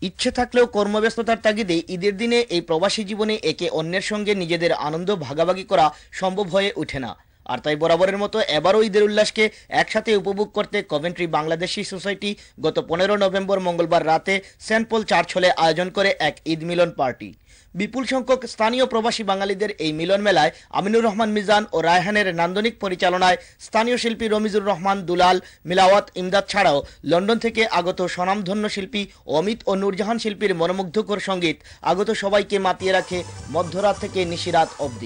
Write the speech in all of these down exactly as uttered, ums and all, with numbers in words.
ইচ্ছে থাকলেও কর্মব্যস্ততার তাগিদে ঈদের দিনে এই প্রবাসী জীবনে একে অন্যের সঙ্গে নিজেদের আনন্দ ভাগাভাগি করা সম্ভব হয়ে ওঠে না। আর তাই বরাবরের মতো এবারও ঈদের উল্লাসকে একসাথে উপভোগ করতে কভেন্ট্রি বাংলাদেশি সোসাইটি গত পনেরো নভেম্বর মঙ্গলবার রাতে সেন্ট পল চার্চ হলে আয়োজন করে এক ঈদ মিলন পার্টি। বিপুল সংখ্যক স্থানীয় প্রবাসী বাঙালিদের এই মিলন মেলায় আমিনুর রহমান মিজান ও রায়হানের নান্দনিক পরিচালনায় স্থানীয় শিল্পী রমিজুর রহমান দুলাল, মিলাওয়াত ইমদাদ ছাড়াও লন্ডন থেকে আগত স্বনামধন্য শিল্পী অমিত ও নূরজাহান শিল্পীর মনোমুগ্ধকর সঙ্গীত আগত সবাইকে মাতিয়ে রাখে মধ্যরাত থেকে নিশিরাত অবধি।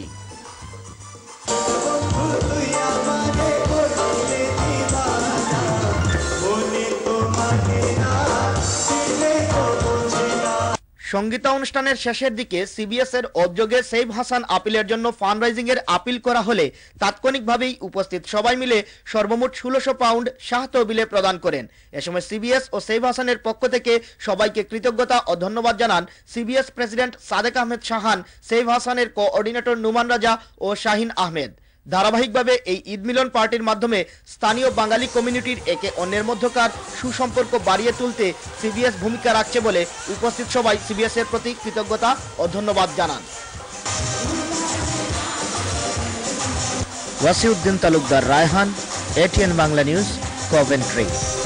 সঙ্গীতানুষ্ঠানের শেষের দিকে সিবিএস এর উদ্যোগে সেভ হাসান আপিলের জন্য ফান্ডরাইজিং এর আপিল করা হলে তাৎক্ষণিকভাবেই উপস্থিত সবাই মিলে সর্বমোট ষোলোশো পাউন্ড শাহ তহবিলে প্রদান করেন। এ সময় সিবিএস ও সেভ হাসানের পক্ষ থেকে সবাইকে কৃতজ্ঞতা ও ধন্যবাদ জানান CBS president Sadek Ahmed Shahan, save হাসানের কোঅর্ডিনেটর নুমান রাজা ও শাহিন আহমেদ। ধারাবাহিকভাবে এই ঈদ মিলন পার্টির মাধ্যমে স্থানীয় বাঙালি কমিউনিটির একে অন্যের মধ্যকার সুসম্পর্ক বাড়িয়ে তুলতে সিবিএস ভূমিকা রাখছে বলে উপস্থিত সবাই সিবিএস এর প্রতি কৃতজ্ঞতা ও ধন্যবাদ জানান। Wasiuddin Talukdar, Raihan, ATN Bangla news, Coventry.